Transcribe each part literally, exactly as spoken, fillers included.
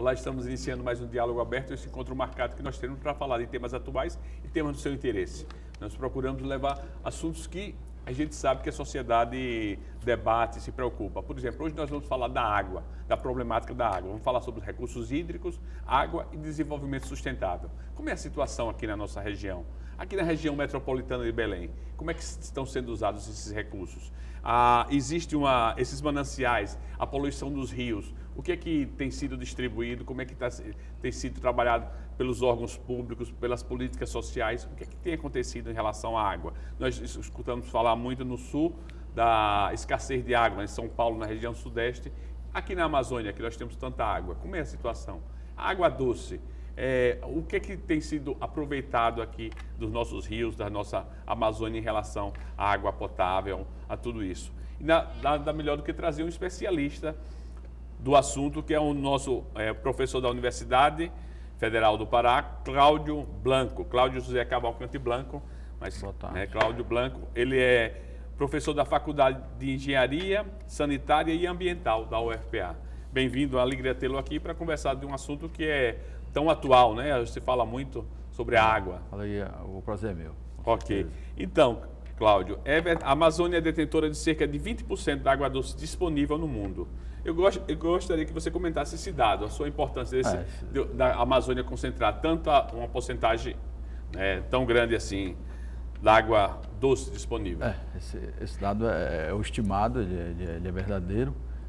Olá, estamos iniciando mais um Diálogo Aberto, esse encontro marcado que nós temos para falar de temas atuais e temas do seu interesse. Nós procuramos levar assuntos que a gente sabe que a sociedade debate, se preocupa. Por exemplo, hoje nós vamos falar da água, da problemática da água. Vamos falar sobre os recursos hídricos, água e desenvolvimento sustentável. Como é a situação aqui na nossa região? Aqui na região metropolitana de Belém, como é que estão sendo usados esses recursos? Ah, existe uma, esses mananciais, a poluição dos rios, o que é que tem sido distribuído, como é que tá, tem sido trabalhado pelos órgãos públicos, pelas políticas sociais, o que é que tem acontecido em relação à água? Nós escutamos falar muito no sul da escassez de água, em São Paulo, na região sudeste, aqui na Amazônia, que nós temos tanta água. Como é a situação? A água doce. É, o que é que tem sido aproveitado aqui dos nossos rios, da nossa Amazônia em relação à água potável, a tudo isso? E nada melhor do que trazer um especialista do assunto, que é o nosso é, professor da Universidade Federal do Pará, Cláudio Blanco, Cláudio José Cavalcante Blanco, mas né, Cláudio Blanco, ele é professor da Faculdade de Engenharia Sanitária e Ambiental da U F P A. Bem-vindo, é uma alegria tê-lo aqui para conversar de um assunto que é tão atual, né? Se fala muito sobre a água. Fala aí, o prazer é meu. Ok. Então, Cláudio, a Amazônia é detentora de cerca de vinte por cento da água doce disponível no mundo. Eu, gost, eu gostaria que você comentasse esse dado, a sua importância desse, é, esse... da Amazônia concentrar tanta, uma porcentagem é, tão grande assim da água doce disponível. É, esse, esse dado é, é o estimado, ele é, ele, é, ele é verdadeiro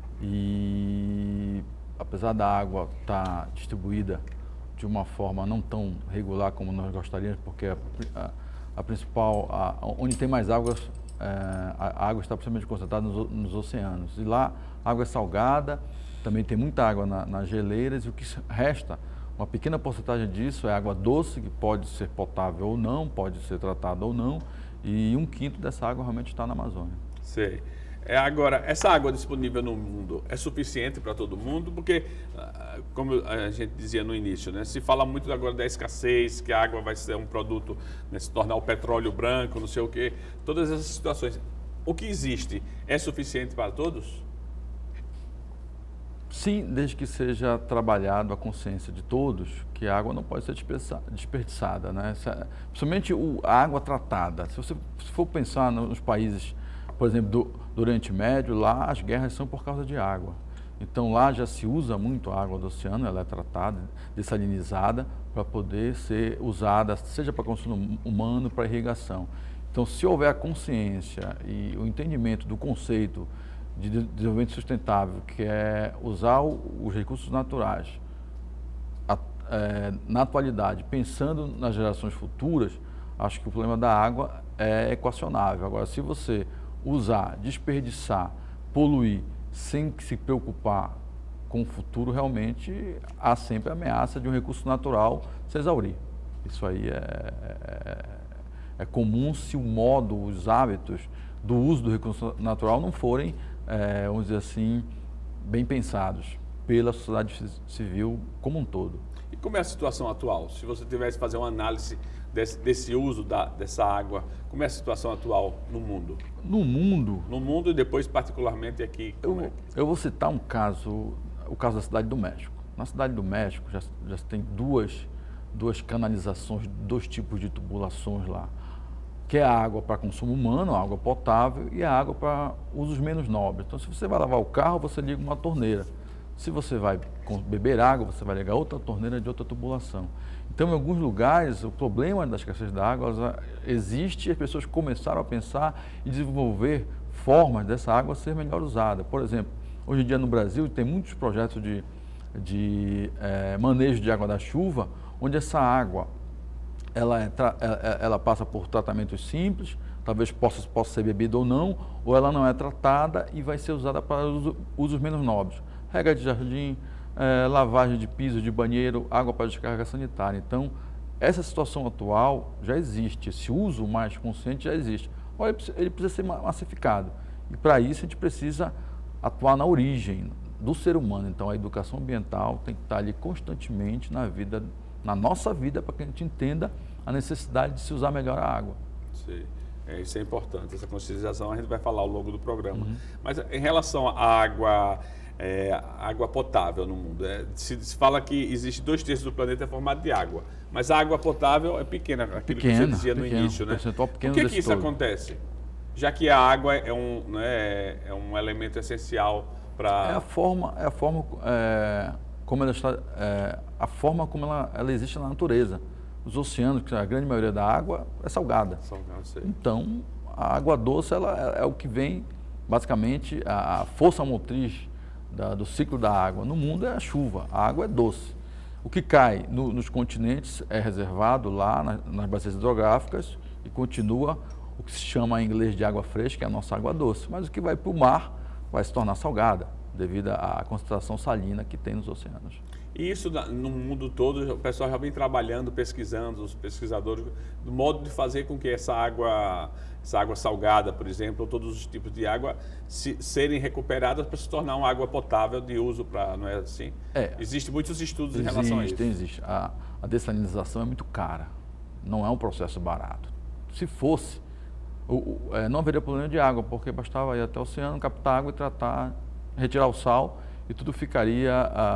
e apesar da água estar distribuída de uma forma não tão regular como nós gostaríamos, porque a, a, a principal, a, onde tem mais águas, é, a água está principalmente concentrada nos, nos oceanos. E lá a água é salgada, também tem muita água na, nas geleiras, e o que resta, uma pequena porcentagem disso é água doce, que pode ser potável ou não, pode ser tratada ou não, e um quinto dessa água realmente está na Amazônia. Sei. É, agora, essa água disponível no mundo é suficiente para todo mundo? Porque, como a gente dizia no início, né, se fala muito agora da escassez, que a água vai ser um produto, né, se tornar o petróleo branco, não sei o quê, todas essas situações. O que existe é suficiente para todos? Sim, desde que seja trabalhado a consciência de todos que a água não pode ser desperdiçada, né? Principalmente a água tratada. Se você for pensar nos países, por exemplo, do, do Oriente Médio, lá as guerras são por causa de água. Então lá já se usa muito a água do oceano, ela é tratada, dessalinizada, para poder ser usada, seja para consumo humano, para irrigação. Então, se houver a consciência e o entendimento do conceito de desenvolvimento sustentável, que é usar os recursos naturais a, é, na atualidade, pensando nas gerações futuras, acho que o problema da água é equacionável. Agora, se você usar, desperdiçar, poluir, sem se preocupar com o futuro, realmente há sempre a ameaça de um recurso natural se exaurir. Isso aí é, é, é comum se o modo, os hábitos do uso do recurso natural não forem, é, vamos dizer assim, bem pensados pela sociedade civil como um todo. E como é a situação atual? Se você tivesse que fazer uma análise desse, desse uso da, dessa água, como é a situação atual no mundo? No mundo? No mundo e depois particularmente aqui. Eu, é? eu vou citar um caso, o caso da Cidade do México. Na Cidade do México já, já tem duas, duas canalizações, dois tipos de tubulações lá, que é a água para consumo humano, a água potável, e a água para usos menos nobres. Então, se você vai lavar o carro, você liga uma torneira. Se você vai beber água, você vai ligar outra torneira de outra tubulação. Então, em alguns lugares, o problema da escassez da água existe e as pessoas começaram a pensar e desenvolver formas dessa água ser melhor usada. Por exemplo, hoje em dia no Brasil tem muitos projetos de, de é, manejo de água da chuva, onde essa água ela, é, ela passa por tratamentos simples, talvez possa, possa ser bebida ou não, ou ela não é tratada e vai ser usada para usos menos nobres. Rega de jardim, é, lavagem de piso, de banheiro, água para descarga sanitária. Então, essa situação atual já existe, esse uso mais consciente já existe. Olha, ele precisa ser massificado. E para isso a gente precisa atuar na origem do ser humano. Então, a educação ambiental tem que estar ali constantemente na vida, na nossa vida, para que a gente entenda a necessidade de se usar melhor a água. Sim. É, isso é importante, essa conscientização a gente vai falar ao longo do programa. Uhum. Mas em relação à água é, água potável no mundo. É, se, se fala que existe dois terços do planeta formado de água, mas a água potável é pequena, aquilo pequena, que você dizia no pequeno, início, né? Por que, que isso todo. acontece? Já que a água é um, né, é um elemento essencial para... É a forma, é a forma, é, como ela está, é, a forma como ela, ela existe na natureza. Os oceanos, que a grande maioria da água é salgada. Salgado, sei. Então, a água doce ela é, é o que vem, basicamente, a, a força motriz da, do ciclo da água. No mundo é a chuva, a água é doce. O que cai no, nos continentes é reservado lá na, nas bacias hidrográficas e continua o que se chama em inglês de água fresca, que é a nossa água doce. Mas o que vai para o mar vai se tornar salgada, devido à concentração salina que tem nos oceanos. E isso no mundo todo, o pessoal já vem trabalhando, pesquisando, os pesquisadores, do modo de fazer com que essa água, essa água salgada, por exemplo, ou todos os tipos de água, se, serem recuperadas para se tornar uma água potável de uso para, não é assim? É, Existem muitos estudos existe, em relação a isso. Existe, a, a dessalinização é muito cara, não é um processo barato. Se fosse, o, o, é, não haveria problema de água, porque bastava ir até o oceano, captar água e tratar, retirar o sal, e tudo ficaria,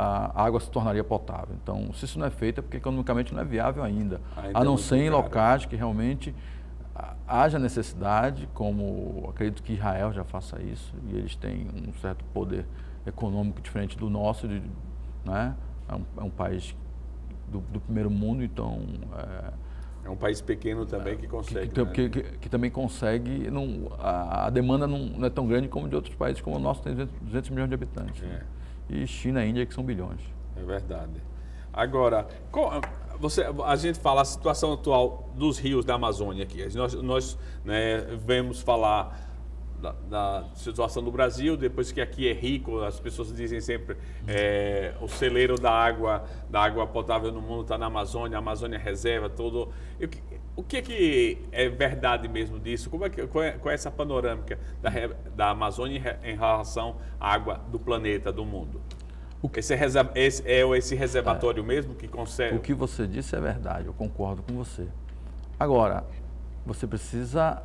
a água se tornaria potável. Então, se isso não é feito, é porque economicamente não é viável ainda, ainda a não ser em locais que realmente haja necessidade, como acredito que Israel já faça isso, e eles têm um certo poder econômico diferente do nosso, de, né? é, um, é um país do, do primeiro mundo, então... É, É um país pequeno também que consegue. Que, né? que, que, que também consegue, não, a, a demanda não, não é tão grande como de outros países, como o nosso tem duzentos milhões de habitantes. É. Né? E China e Índia que são bilhões. É verdade. Agora, você, a gente fala a situação atual dos rios da Amazônia aqui. Nós, nós né, vemos falar da, da situação do Brasil, depois que aqui é rico, as pessoas dizem sempre é, o celeiro da água, da água potável no mundo está na Amazônia, a Amazônia reserva, tudo. O que, que é verdade mesmo disso? Como é que, qual, é, qual é essa panorâmica da, da Amazônia em relação à água do planeta, do mundo? O que, esse, esse, é esse reservatório é, mesmo que consegue? O que você disse é verdade, eu concordo com você. Agora, você precisa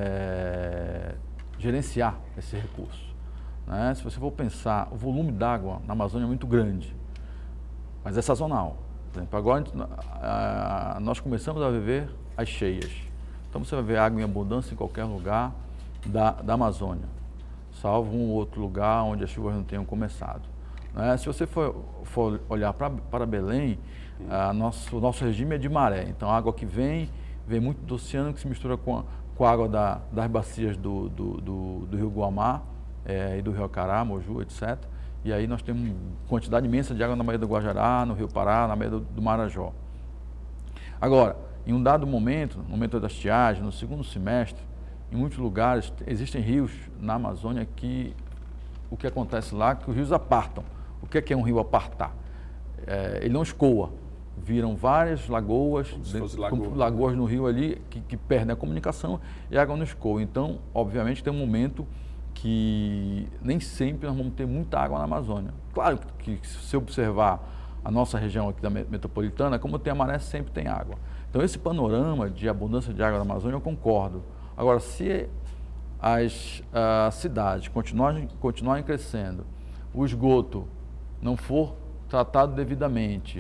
é, gerenciar esse recurso. Né? Se você for pensar, o volume d'água na Amazônia é muito grande, mas é sazonal. Por exemplo, agora a, a, nós começamos a viver as cheias. Então você vai ver água em abundância em qualquer lugar da, da Amazônia, salvo um outro lugar onde as chuvas não tenham começado. Né? Se você for, for olhar pra, para Belém, a nosso, o nosso regime é de maré. Então a água que vem, vem muito do oceano, que se mistura com a, com a água da, das bacias do, do, do, do rio Guamá é, e do rio Acará, Moju, etcétera. E aí nós temos quantidade imensa de água na Baía do Guajará, no rio Pará, na Baía do, do Marajó. Agora, em um dado momento, no momento da estiagem, no segundo semestre, em muitos lugares existem rios na Amazônia que o que acontece lá é que os rios apartam. O que é, que é um rio apartar? É, ele não escoa. Viram várias lagoas, dentro, lagoa. lagoas no rio ali que, que perdem a comunicação e a água não escoa. Então, obviamente, tem um momento que nem sempre nós vamos ter muita água na Amazônia. Claro que, que se você observar a nossa região aqui da metropolitana, como tem a maré, sempre tem água. Então, esse panorama de abundância de água na Amazônia, eu concordo. Agora, se as uh, cidades continuarem, continuarem crescendo, o esgoto não for tratado devidamente,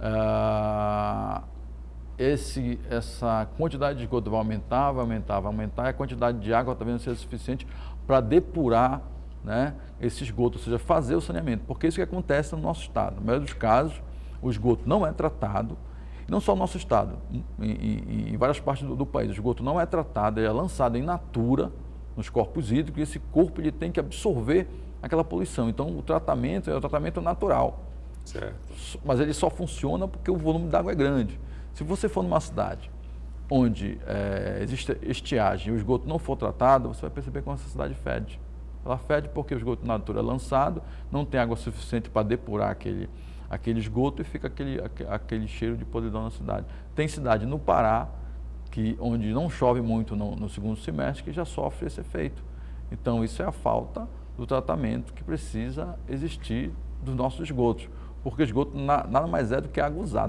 uh, esse, essa quantidade de esgoto vai aumentar, vai aumentar, vai aumentar, e a quantidade de água talvez não seja suficiente para depurar, né, esse esgoto, ou seja, fazer o saneamento, porque isso que acontece no nosso estado. Na maioria dos casos, o esgoto não é tratado, não só no nosso estado, em, em, em várias partes do, do país, o esgoto não é tratado, ele é lançado em natura, nos corpos hídricos, e esse corpo ele tem que absorver aquela poluição. Então, o tratamento é o tratamento natural. Certo. Mas ele só funciona porque o volume d'água é grande. Se você for numa cidade onde é, existe estiagem e o esgoto não for tratado, você vai perceber como essa cidade fede. Ela fede porque o esgoto na natura é lançado, não tem água suficiente para depurar aquele, aquele esgoto e fica aquele, aquele cheiro de podridão na cidade. Tem cidade no Pará, que, onde não chove muito no, no segundo semestre, que já sofre esse efeito. Então, isso é a falta do tratamento que precisa existir dos nossos esgotos, porque esgoto na, nada mais é do que água usada.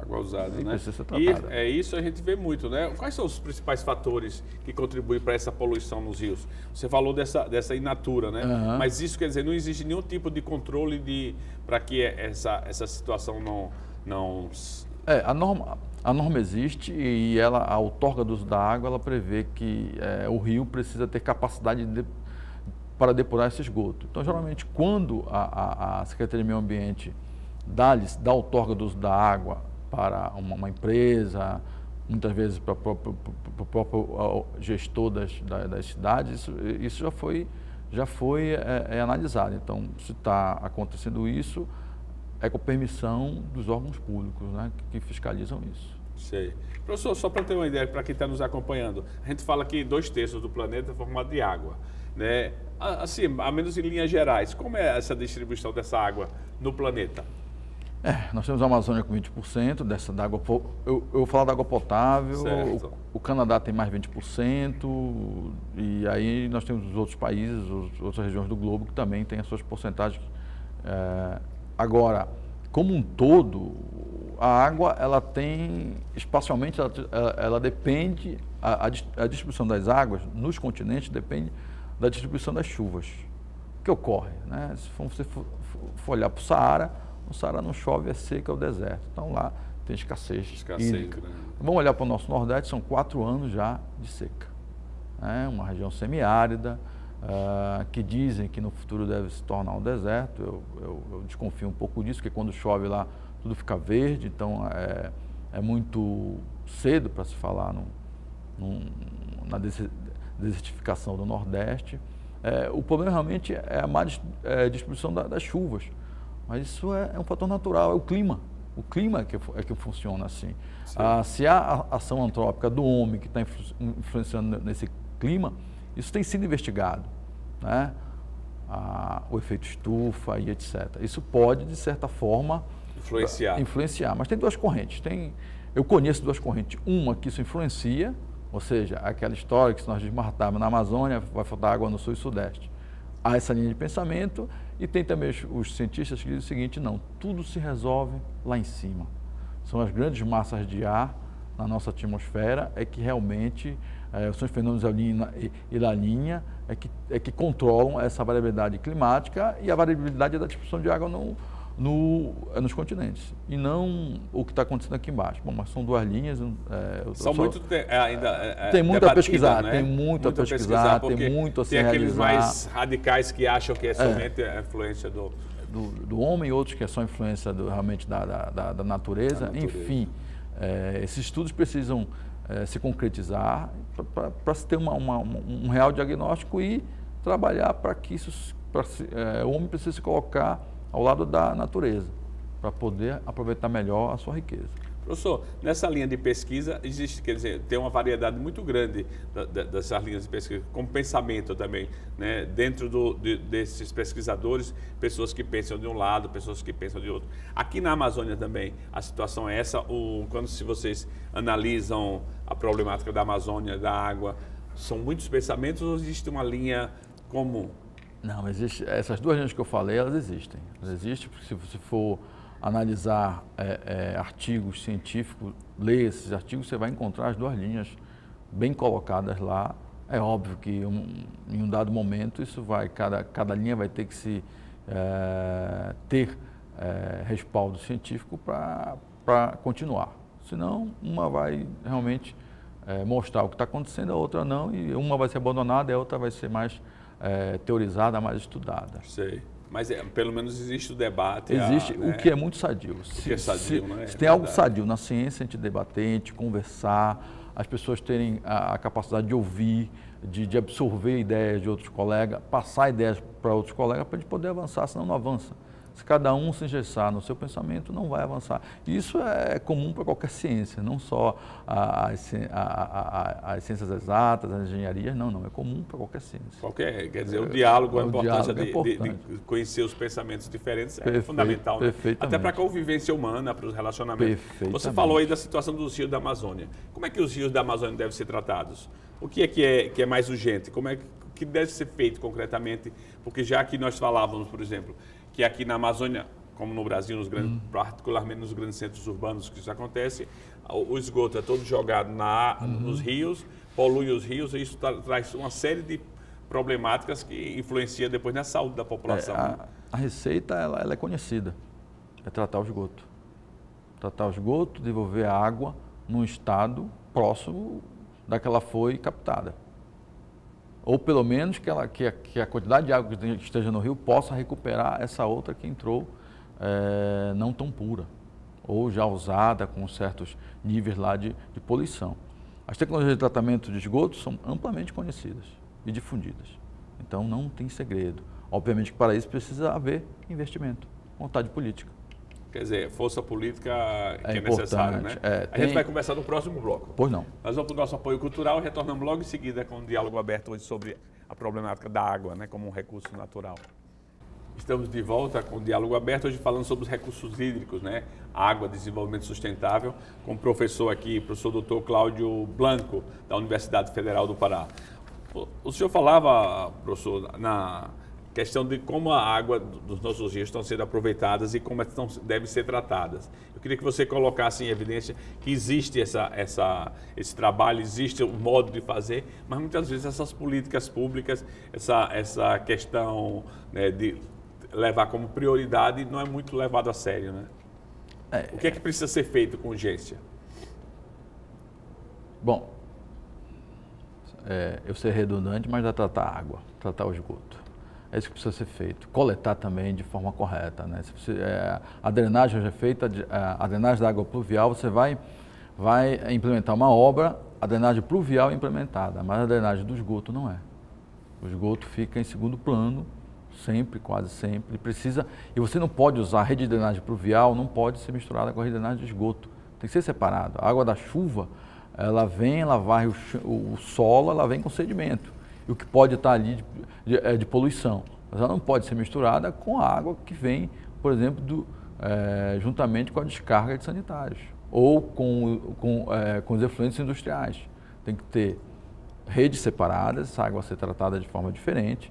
Água usada, e né? precisa ser E tratada. é isso a gente vê muito, né? Quais são os principais fatores que contribuem para essa poluição nos rios? Você falou dessa, dessa inatura, né? Uhum. Mas isso quer dizer, não existe nenhum tipo de controle de, para que essa, essa situação não... não... É, a norma, a norma existe e ela, a outorga do uso da água, ela prevê que é, o rio precisa ter capacidade de, para depurar esse esgoto. Então, geralmente, quando a, a, a Secretaria de Meio Ambiente dá, dá outorga do uso da água para uma, uma empresa, muitas vezes para o próprio gestor das, das cidades, isso, isso já foi, já foi é, é, analisado. Então, se está acontecendo isso, é com permissão dos órgãos públicos, né, que, que fiscalizam isso. Sei. Professor, só para ter uma ideia, para quem está nos acompanhando, a gente fala que dois terços do planeta é formado de água, né? Assim, a menos em linhas gerais, como é essa distribuição dessa água no planeta? É, nós temos a Amazônia com vinte por cento dessa da água, eu, eu vou falar da água potável, o, o Canadá tem mais vinte por cento, e aí nós temos os outros países, as outras regiões do globo que também têm as suas porcentagens. É, agora, como um todo, a água, ela tem, espacialmente, ela, ela, ela depende, a, a distribuição das águas nos continentes depende da distribuição das chuvas. O que ocorre, né? Se você for, for olhar para o Saara, o Saara não chove, é seca, é o deserto. Então lá tem escassez, escassez hídrica. Né? Vamos olhar para o nosso Nordeste, são quatro anos já de seca. É uma região semiárida, uh, que dizem que no futuro deve se tornar um deserto. Eu, eu, eu desconfio um pouco disso, porque quando chove lá tudo fica verde, então é, é muito cedo para se falar no, no, na desertificação do Nordeste. É, o problema realmente é a má distribuição da, das chuvas. Mas isso é, é um fator natural, é o clima. O clima é que, é que funciona assim. Ah, se há a ação antrópica do homem que está influ, influenciando nesse clima, isso tem sido investigado, né? Ah, o efeito estufa e etcétera. Isso pode, de certa forma, influenciar. influenciar. Mas tem duas correntes. Tem, eu conheço duas correntes. Uma que isso influencia, ou seja, aquela história que se nós desmatarmos na Amazônia, vai faltar água no sul e sudeste. Há essa linha de pensamento. E tem também os, os cientistas que dizem o seguinte: não, tudo se resolve lá em cima. São as grandes massas de ar na nossa atmosfera é que realmente, é, são os fenômenos El Niño e La Niña, é que, é que controlam essa variabilidade climática e a variabilidade da distribuição de água no, no, nos continentes. E não o que está acontecendo aqui embaixo. Bom, mas são duas linhas. É, são só, muito te, ainda é, tem muito a pesquisar, né? tem muito a pesquisar, tem muito a se realizar. Tem aqueles mais radicais que acham que é somente é. a influência do... do... do homem, outros que é só influência do, realmente da, da, da, natureza. da natureza. Enfim, é, esses estudos precisam é, se concretizar para se ter uma, uma, um real diagnóstico e trabalhar para que isso, pra, é, o homem precisa se colocar ao lado da natureza, para poder aproveitar melhor a sua riqueza. Professor, nessa linha de pesquisa, existe, quer dizer, tem uma variedade muito grande da, da, dessas linhas de pesquisa, como pensamento também, né? Dentro do, de, desses pesquisadores, pessoas que pensam de um lado, pessoas que pensam de outro. Aqui na Amazônia também, a situação é essa, o, quando se vocês analisam a problemática da Amazônia, da água, são muitos pensamentos ou existe uma linha comum? Não, existe, essas duas linhas que eu falei, elas existem. Elas existem porque se você for analisar é, é, artigos científicos, ler esses artigos, você vai encontrar as duas linhas bem colocadas lá. É óbvio que um, em um dado momento isso vai, cada, cada linha vai ter que se é, ter é, respaldo científico para continuar. Senão, uma vai realmente é, mostrar o que está acontecendo, a outra não, e uma vai ser abandonada e a outra vai ser mais é, teorizada, mais estudada. Sei. Mas é, pelo menos existe o debate. Existe, a, né? o que é muito sadio. Se, o que é sadio, se, né? se tem algo sadio na ciência, a gente debater, a gente conversar, as pessoas terem a, a capacidade de ouvir, de, de absorver ideias de outros colegas, passar ideias para outros colegas para a gente poder avançar, senão não avança. Se cada um se engessar no seu pensamento, não vai avançar. E isso é comum para qualquer ciência, não só as, a, a, as ciências exatas, as engenharias, não, não, é comum para qualquer ciência. Qualquer, quer dizer, o diálogo, a o importância diálogo é de, importante. de, de conhecer os pensamentos diferentes é Perfeito, fundamental, né? Até para a convivência humana, para os relacionamentos. Você falou aí da situação dos rios da Amazônia. Como é que os rios da Amazônia devem ser tratados? O que é que é, que é mais urgente? Como é que, o que deve ser feito concretamente? Porque já que nós falávamos, por exemplo, que aqui na Amazônia como no Brasil, nos grandes, uhum. particularmente nos grandes centros urbanos que isso acontece, o, o esgoto é todo jogado na, uhum. nos rios, polui os rios e isso tra traz uma série de problemáticas que influencia depois na saúde da população. É, a, a receita ela, ela é conhecida, é tratar o esgoto. Tratar o esgoto, devolver a água num estado próximo da que ela foi captada. Ou pelo menos que, ela, que, a, que a quantidade de água que esteja no rio possa recuperar essa outra que entrou é, não tão pura, ou já usada com certos níveis lá de, de poluição. As tecnologias de tratamento de esgoto são amplamente conhecidas e difundidas. Então não tem segredo. Obviamente que para isso precisa haver investimento, vontade política. Quer dizer, força política que é, é necessária, né? É, a tem... gente vai conversar no próximo bloco. Pois não. Nós vamos para o nosso apoio cultural e retornamos logo em seguida com um diálogo aberto hoje sobre a problemática da água, né, como um recurso natural. Estamos de volta com o diálogo aberto, hoje falando sobre os recursos hídricos, né? Água, desenvolvimento sustentável, com o professor aqui, professor doutor Cláudio Blanco, da Universidade Federal do Pará. O senhor falava, professor, na questão de como a água dos nossos rios estão sendo aproveitadas e como estão, devem ser tratadas. Eu queria que você colocasse em evidência que existe essa, essa, esse trabalho, existe um modo de fazer, mas muitas vezes essas políticas públicas, essa, essa questão, né, de levar como prioridade não é muito levado a sério, né? É, o que é que precisa ser feito com urgência? Bom, é, eu ser redundante, mas é tratar a água, tratar o esgoto. É isso que precisa ser feito. Coletar também de forma correta, né? Se você, é, a drenagem já é feita, a drenagem da água pluvial, você vai, vai implementar uma obra, a drenagem pluvial é implementada, mas a drenagem do esgoto não é. O esgoto fica em segundo plano, sempre, quase sempre. Precisa, e você não pode usar a rede de drenagem pluvial, não pode ser misturada com a rede de drenagem de esgoto. Tem que ser separado. A água da chuva, ela vem, ela varre o, o, o solo, ela vem com sedimento. E o que pode estar ali de, de, de poluição. Mas ela não pode ser misturada com a água que vem, por exemplo, do, é, juntamente com a descarga de sanitários. Ou com, com, é, com os efluentes industriais. Tem que ter redes separadas, essa água ser tratada de forma diferente.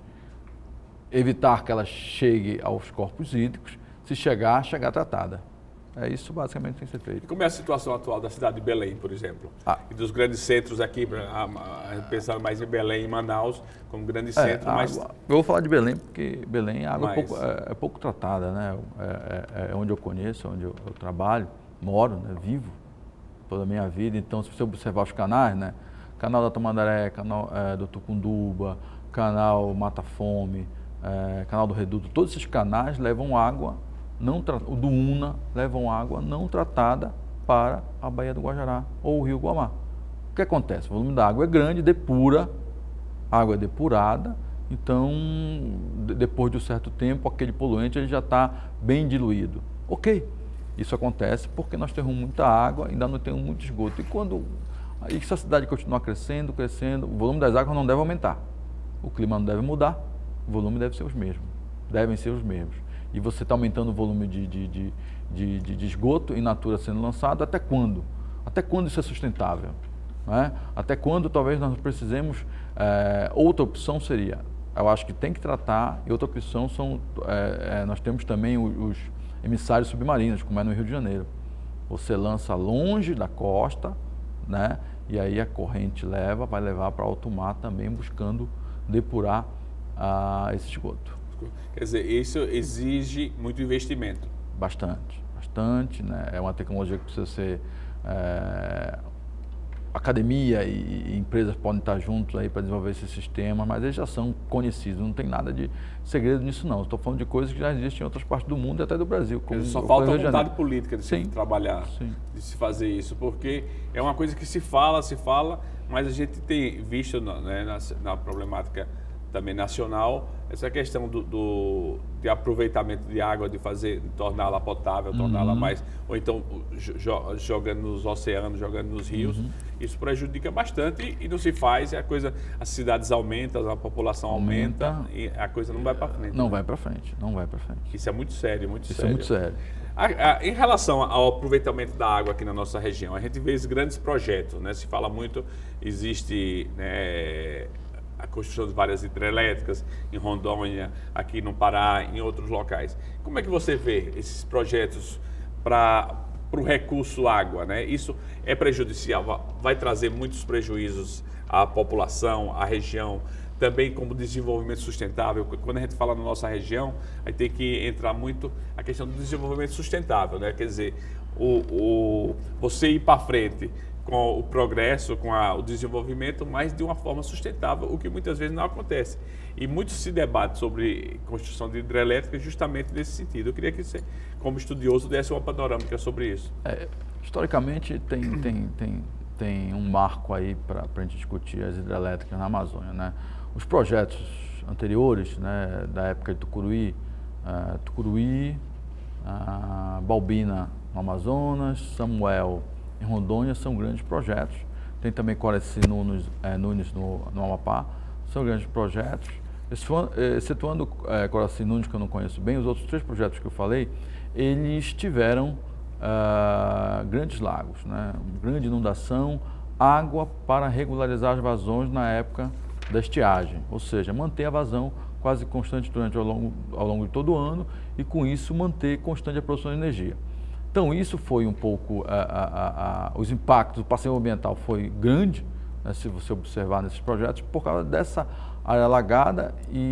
Evitar que ela chegue aos corpos hídricos, se chegar, chegar tratada. É isso basicamente que tem que ser feito. E como é a situação atual da cidade de Belém, por exemplo? Ah. E dos grandes centros aqui, pensando mais em Belém e Manaus, como grande centro, é, mas... Eu vou falar de Belém, porque Belém a água mas... é, pouco, é, é pouco tratada, né? É, é, é onde eu conheço, onde eu, eu trabalho, moro, né? Vivo toda a minha vida. Então, se você observar os canais, né? Canal da Tamandaré, canal é, do Tucunduba, canal Mata Fome, é, canal do Reduto, todos esses canais levam água, não o do Una, levam água não tratada para a Baía do Guajará ou o Rio Guamá. O que acontece? O volume da água é grande, depura, a água é depurada, então depois de um certo tempo aquele poluente ele já está bem diluído. Ok, isso acontece porque nós temos muita água, ainda não temos muito esgoto. E quando aí, se a cidade continuar crescendo, crescendo, o volume das águas não deve aumentar, o clima não deve mudar, o volume deve ser os mesmos, devem ser os mesmos. E você está aumentando o volume de, de, de, de, de, de esgoto in natura sendo lançado, até quando? Até quando isso é sustentável? Né? Até quando talvez nós precisemos, é, outra opção seria, eu acho que tem que tratar, e outra opção são, é, é, nós temos também os, os emissários submarinos, como é no Rio de Janeiro. Você lança longe da costa, né? E aí a corrente leva, vai levar para alto mar também, buscando depurar ah, esse esgoto. Quer dizer, isso exige muito investimento. Bastante, bastante, né? É uma tecnologia que precisa ser... É, academia e, e empresas podem estar juntos aí para desenvolver esse sistema, mas eles já são conhecidos, não tem nada de segredo nisso não. Estou falando de coisas que já existem em outras partes do mundo e até do Brasil. Como só falta a vontade política de se sim, trabalhar, sim. de se fazer isso, porque é uma coisa que se fala, se fala, mas a gente tem visto, né, na, na problemática também nacional, essa questão do, do de aproveitamento de água, de fazer, de torná-la potável, uhum. torná-la mais, ou então jo, jogando nos oceanos, jogando nos rios, uhum. isso prejudica bastante e não se faz, a coisa, as cidades aumentam, a população aumenta, aumenta e a coisa não vai para frente. Não né? vai para frente, não vai para frente. Isso é muito sério, muito isso sério. Isso é muito sério. A, a, em relação ao aproveitamento da água aqui na nossa região, a gente vê esses grandes projetos, né? Se fala muito, existe, né, a construção de várias hidrelétricas em Rondônia, aqui no Pará, em outros locais. Como é que você vê esses projetos para o recurso água, né? Isso é prejudicial, vai trazer muitos prejuízos à população, à região, também como desenvolvimento sustentável. Quando a gente fala na nossa região, aí tem que entrar muito a questão do desenvolvimento sustentável, né? Quer dizer, o, o, você ir para frente com o progresso, com a, o desenvolvimento, mas de uma forma sustentável, o que muitas vezes não acontece. E muito se debate sobre construção de hidrelétrica justamente nesse sentido. Eu queria que você, como estudioso, desse uma panorâmica sobre isso. É, historicamente, tem, tem, tem, tem um marco aí para a gente discutir as hidrelétricas na Amazônia, né? Os projetos anteriores, né, da época de Tucuruí, uh, Tucuruí, uh, Balbina no Amazonas, Samuel em Rondônia, são grandes projetos. Tem também Coraci Nunes, é, Nunes no, no Amapá, são grandes projetos. Excetuando é, Coraci Nunes, que eu não conheço bem, os outros três projetos que eu falei, eles tiveram uh, grandes lagos, né? Grande inundação, água para regularizar as vazões na época da estiagem, ou seja, manter a vazão quase constante durante ao longo, ao longo de todo o ano e com isso manter constante a produção de energia. Então isso foi um pouco, a, a, a, os impactos do passeio ambiental foi grande, né, se você observar nesses projetos, por causa dessa área alagada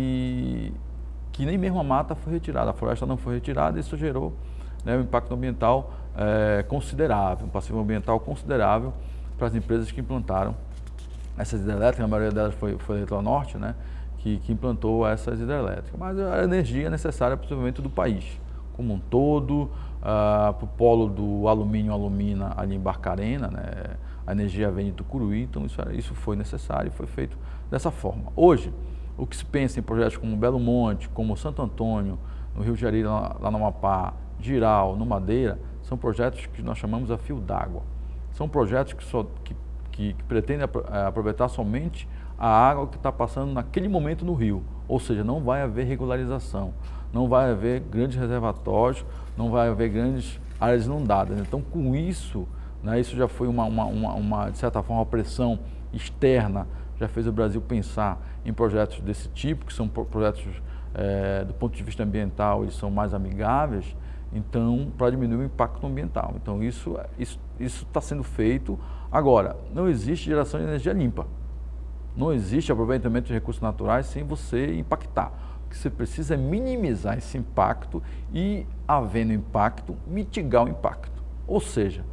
e que nem mesmo a mata foi retirada, a floresta não foi retirada e isso gerou, né, um impacto ambiental é, considerável, um passeio ambiental considerável para as empresas que implantaram essas hidrelétricas. A maioria delas foi, foi a Eletronorte, né, que, que implantou essas hidrelétricas, mas a energia é necessária para o desenvolvimento do país como um todo, uh, para o polo do alumínio alumina ali em Barcarena, né, a energia vem de Tucuruí, então isso, isso foi necessário e foi feito dessa forma. Hoje, o que se pensa em projetos como Belo Monte, como Santo Antônio, no Rio de Janeiro, lá, lá no Amapá, Giral, no Madeira, são projetos que nós chamamos a fio d'água. São projetos que, só, que, que, que pretendem aproveitar somente a água que está passando naquele momento no rio, ou seja, não vai haver regularização, não vai haver grandes reservatórios, não vai haver grandes áreas inundadas. Então, com isso, né, isso já foi uma, uma, uma, uma, de certa forma, uma pressão externa, já fez o Brasil pensar em projetos desse tipo, que são projetos, é, do ponto de vista ambiental, eles são mais amigáveis, então, para diminuir o impacto ambiental. Então, isso isso isso está sendo feito. Agora, não existe geração de energia limpa. Não existe aproveitamento de recursos naturais sem você impactar. O que você precisa é minimizar esse impacto e, havendo impacto, mitigar o impacto. Ou seja,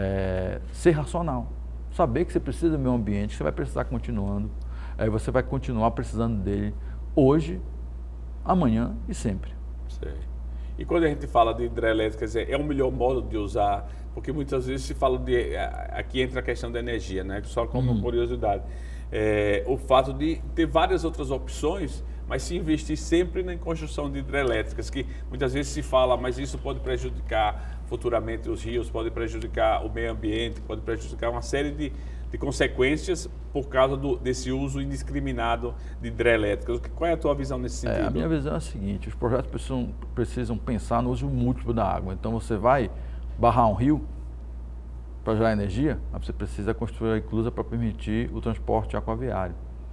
é, ser racional. Saber que você precisa do meio ambiente, que você vai precisar continuando, é, você vai continuar precisando dele hoje, amanhã e sempre. Sei. E quando a gente fala de hidrelétricas, é o melhor modo de usar, porque muitas vezes se fala de, aqui entra a questão da energia, né? Só como hum. curiosidade. É, o fato de ter várias outras opções, mas se investir sempre na construção de hidrelétricas, que muitas vezes se fala, mas isso pode prejudicar futuramente os rios, pode prejudicar o meio ambiente, pode prejudicar uma série de, de consequências por causa do, desse uso indiscriminado de hidrelétricas. Qual é a tua visão nesse sentido? É, a minha visão é a seguinte: os projetos precisam, precisam pensar no uso múltiplo da água. Então você vai barrar um rio para gerar energia, mas você precisa construir a inclusa para permitir o transporte aquaviário.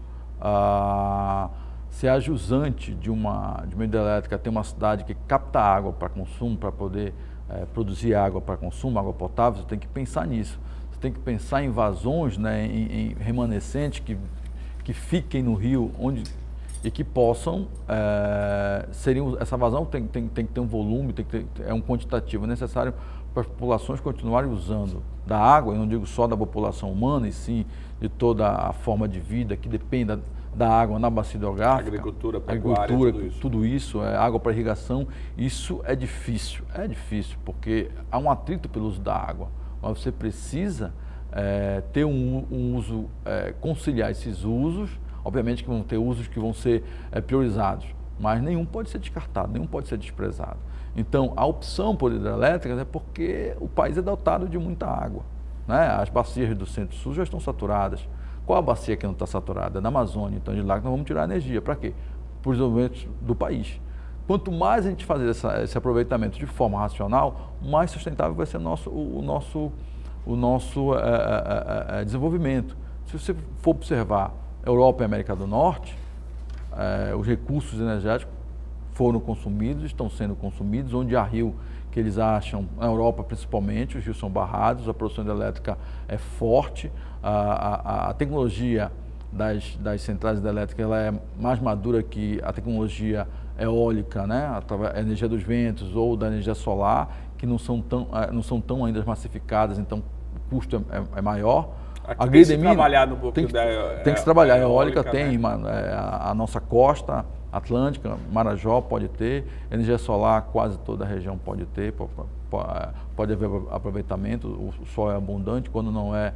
Ah, se a jusante de uma, de uma hidrelétrica tem uma cidade que capta água para consumo, para poder é, produzir água para consumo, água potável, você tem que pensar nisso. Você tem que pensar em vazões, né, em, em remanescentes que, que fiquem no rio onde, e que possam, é, seriam, essa vazão tem, tem, tem que ter um volume, tem que ter, é um quantitativo necessário para as populações continuarem usando da água. Eu não digo só da população humana, e sim de toda a forma de vida que depende da, da água na bacia hidrográfica. Agricultura, pecuária, agricultura, tudo isso. Tudo isso, é, água para irrigação, isso é difícil, é difícil, porque há um atrito pelo uso da água, mas você precisa é, ter um, um uso, é, conciliar esses usos. Obviamente que vão ter usos que vão ser é, priorizados, mas nenhum pode ser descartado, nenhum pode ser desprezado. Então, a opção por hidrelétricas é porque o país é dotado de muita água, né? As bacias do Centro-Sul já estão saturadas. Qual a bacia que não está saturada? É na Amazônia. Então, de lá que nós vamos tirar energia. Para quê? Para os desenvolvimentos do país. Quanto mais a gente fazer essa, esse aproveitamento de forma racional, mais sustentável vai ser o nosso, o, o nosso, o nosso é, é, é, desenvolvimento. Se você for observar Europa e América do Norte, eh, os recursos energéticos foram consumidos, estão sendo consumidos, onde há rio que eles acham, na Europa principalmente, os rios são barrados, a produção hidrelétrica é forte, a, a, a tecnologia das, das centrais hidrelétricas ela é mais madura que a tecnologia eólica, né, a energia dos ventos ou da energia solar, que não são tão, não são tão ainda massificadas, então o custo é, é maior. Aqui a tem que se trabalhar no pouquinho tem que, da tem que se trabalhar. A eólica, eólica tem, né? a, a nossa costa atlântica, Marajó pode ter, energia solar quase toda a região pode ter, pode, pode haver aproveitamento, o sol é abundante, quando não é,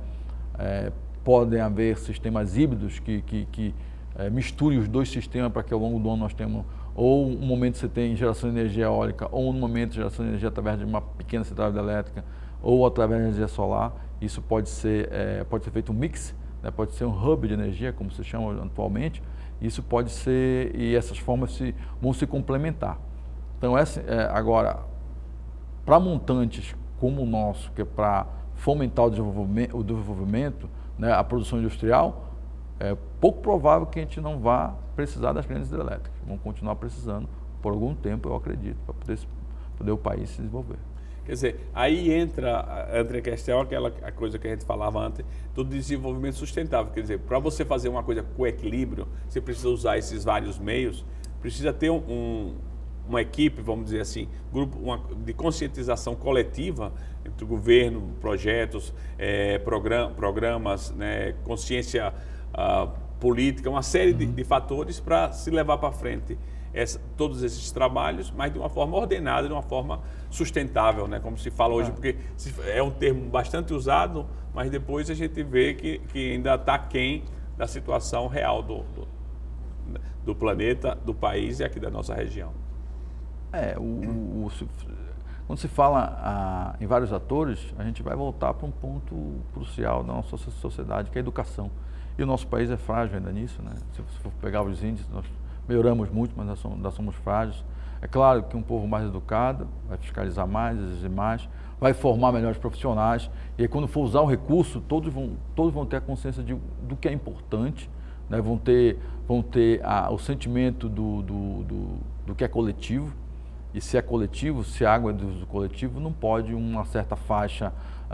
é podem haver sistemas híbridos que, que, que é, misturem os dois sistemas para que ao longo do ano nós tenhamos, ou um momento você tem geração de energia eólica, ou no momento geração de energia através de uma pequena central hidrelétrica, ou através de energia solar. Isso pode ser, é, pode ser feito um mix, né? Pode ser um hub de energia, como se chama atualmente. Isso pode ser, e essas formas se, vão se complementar. Então, essa, é, agora, para montantes como o nosso, que é para fomentar o desenvolvimento, o desenvolvimento, né, a produção industrial, é pouco provável que a gente não vá precisar das grandes hidrelétricas. Vamos continuar precisando por algum tempo, eu acredito, para poder, poder o país se desenvolver. Quer dizer, aí entra, entra em questão aquela a coisa que a gente falava antes do desenvolvimento sustentável. Quer dizer, para você fazer uma coisa com equilíbrio, você precisa usar esses vários meios, precisa ter um, uma equipe, vamos dizer assim, grupo uma, de conscientização coletiva entre o governo, projetos, é, program, programas, né, consciência uh, política, uma série de, de fatores para se levar para frente. Essa, todos esses trabalhos, mas de uma forma ordenada, de uma forma sustentável, né? Como se fala hoje, porque é um termo bastante usado, mas depois a gente vê que, que ainda está aquém da situação real do, do, do planeta, do país e aqui da nossa região. É, o, o, o, quando se fala ah, em vários atores, a gente vai voltar para um ponto crucial da nossa sociedade, que é a educação. E o nosso país é frágil ainda nisso, né? Se você for pegar os índices, nós melhoramos muito, mas nós somos, nós somos frágeis. É claro que um povo mais educado vai fiscalizar mais, exigir mais, vai formar melhores profissionais, e aí quando for usar o recurso, todos vão, todos vão ter a consciência de, do que é importante, né? vão ter, vão ter a, o sentimento do, do, do, do que é coletivo, e se é coletivo, se a água é do uso coletivo, não pode uma certa faixa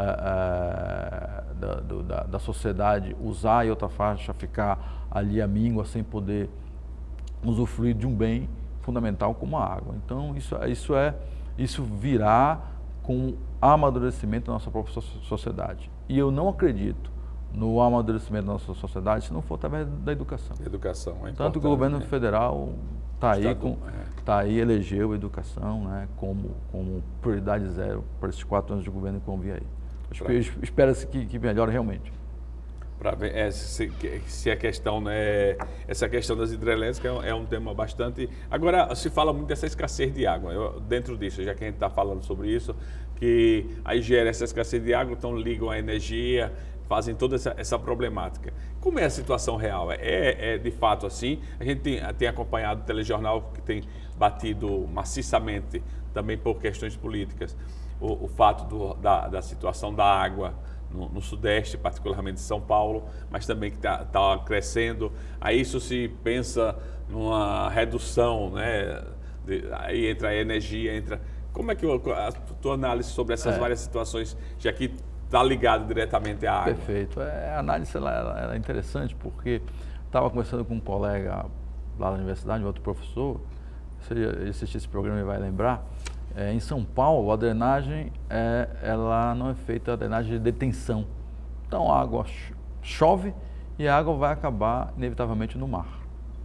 uh, uh, da, do, da, da sociedade usar e outra faixa ficar ali à míngua sem poder usufruir de um bem fundamental como a água. Então, isso, isso, é, isso virá com amadurecimento da nossa própria sociedade. E eu não acredito no amadurecimento da nossa sociedade se não for através da educação. Educação é importante. Tanto que o governo né? federal está aí, com, é. tá aí, elegeu a educação, né, como, como prioridade zero para esses quatro anos de governo que vão vir aí. Espera-se que, que melhore realmente. Para ver é, se, se a questão, né, essa questão das hidrelétricas é, é um tema bastante... Agora, se fala muito dessa escassez de água. Eu, dentro disso, já que a gente está falando sobre isso, que aí gera essa escassez de água, então ligam a energia, fazem toda essa, essa problemática. Como é a situação real? É, é de fato assim? A gente tem, tem acompanhado o telejornal que tem batido maciçamente, também por questões políticas, o, o fato do, da, da situação da água, No, no Sudeste, particularmente São Paulo, mas também que está tá crescendo. Aí isso se pensa numa redução, né? De, aí entra a energia, entra... Como é que eu, a tua análise sobre essas é. várias situações, já que está ligado diretamente à água? Perfeito. É, a análise ela, ela é interessante porque estava conversando com um colega lá na universidade, um outro professor, se ele assistir esse programa ele vai lembrar. É, em São Paulo, a drenagem é, ela não é feita a drenagem de detenção. Então a água chove e a água vai acabar inevitavelmente no mar.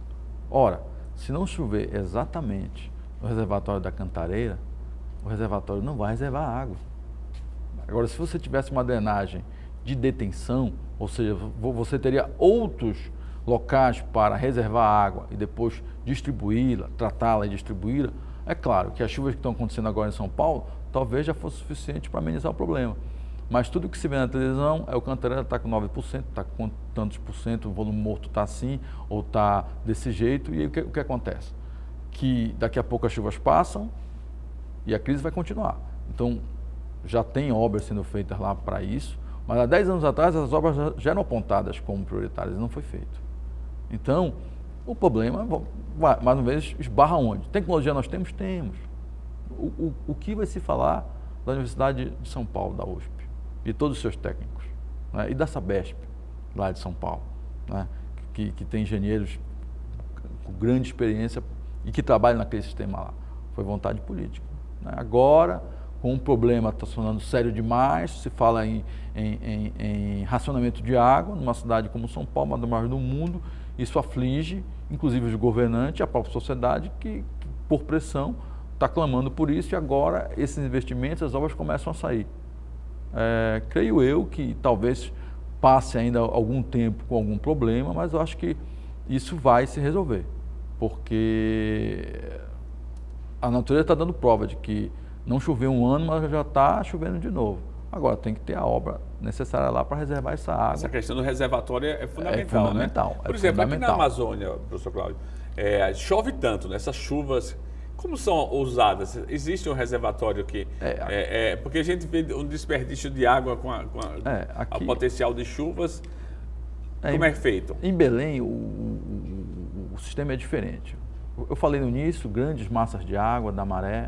Ora, se não chover exatamente no reservatório da Cantareira, o reservatório não vai reservar água. Agora, se você tivesse uma drenagem de detenção, ou seja, você teria outros locais para reservar água e depois distribuí-la, tratá-la e distribuí-la, é claro que as chuvas que estão acontecendo agora em São Paulo talvez já fosse suficiente para amenizar o problema. Mas tudo que se vê na televisão é o Cantareira está com nove por cento, está com tantos por cento, o volume morto está assim ou está desse jeito. E aí o que, o que acontece? Que daqui a pouco as chuvas passam e a crise vai continuar. Então já tem obras sendo feitas lá para isso, mas há dez anos atrás as obras já eram apontadas como prioritárias e não foi feito. Então, o problema, mais uma vez, esbarra onde? Tecnologia nós temos? Temos. O, o, o que vai se falar da Universidade de São Paulo, da U S P, e todos os seus técnicos, né? E da Sabesp, lá de São Paulo, né? que, que tem engenheiros com grande experiência e que trabalham naquele sistema lá. Foi vontade política. Né? Agora, com um problema está se tornando sério demais, se fala em, em, em, em racionamento de água, numa cidade como São Paulo, uma das maiores do mundo, isso aflige, inclusive os governantes, a própria sociedade, que, que por pressão, está clamando por isso, e agora esses investimentos, as obras começam a sair. É, creio eu que talvez passe ainda algum tempo com algum problema, mas eu acho que isso vai se resolver, porque a natureza está dando prova de que não choveu um ano, mas já está chovendo de novo. Agora tem que ter a obra necessária lá para reservar essa água. Essa questão do reservatório é fundamental, é fundamental, né? É Por exemplo, fundamental. aqui na Amazônia, professor Cláudio, é, chove tanto, né? Essas chuvas, como são usadas? Existe um reservatório aqui? É, é, é, porque a gente vê um desperdício de água com a, com a, é, aqui, a potencial de chuvas. É, como é feito? Em Belém, o, o, o sistema é diferente. Eu falei no início, grandes massas de água da maré